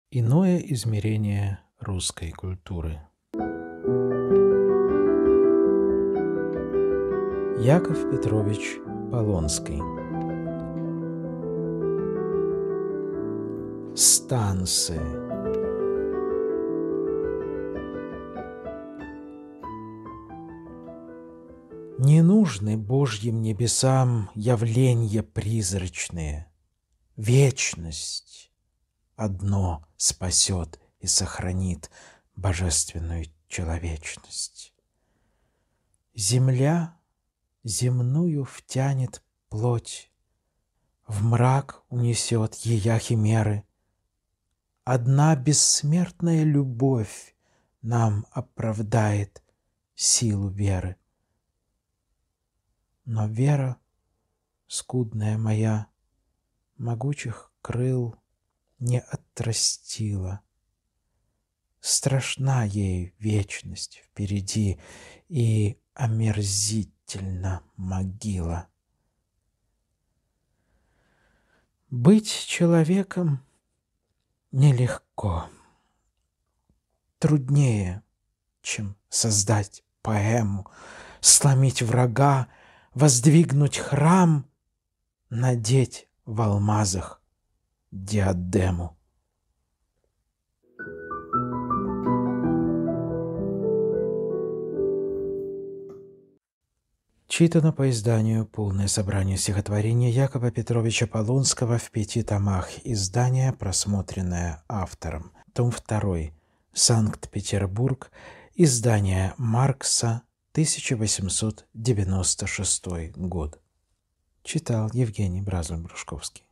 Иное измерение русской культуры. Яков Петрович Полонский. Станцы. Не нужны Божьим небесам явления призрачные. Вечность одно спасет и сохранит божественную человечность. Земля земную втянет плоть, в мрак унесет ея химеры. Одна бессмертная любовь нам оправдает силу веры. Но вера, скудная моя, могучих крыл не отрастила. Страшна ей вечность впереди, и омерзительна могила. Быть человеком нелегко, труднее, чем создать поэму, сломить врага, воздвигнуть храм, надеть в алмазах диадему. Читано по изданию «Полное собрание стихотворений» Якова Петровича Полонского в 5 томах. Издание, просмотренное автором. Том 2. Санкт-Петербург. Издание Маркса. 1896 год. Читал Евгений Бразов-Брушковский.